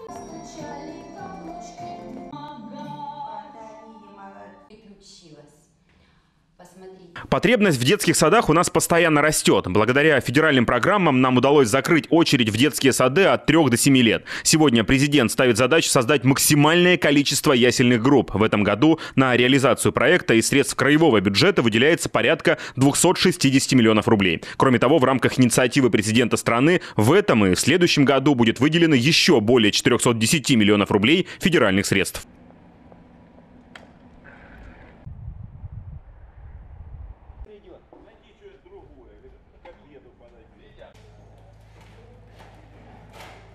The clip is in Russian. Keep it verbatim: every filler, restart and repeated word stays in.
Потребность в детских садах у нас постоянно растет. Благодаря федеральным программам нам удалось закрыть очередь в детские сады от трёх до семи лет. Сегодня президент ставит задачу создать максимальное количество ясельных групп. В этом году на реализацию проекта из средств краевого бюджета выделяется порядка двухсот шестидесяти миллионов рублей. Кроме того, в рамках инициативы президента страны в этом и в следующем году будет выделено еще более четырёхсот десяти миллионов рублей федеральных средств. Найди что-то другое, как еду подать.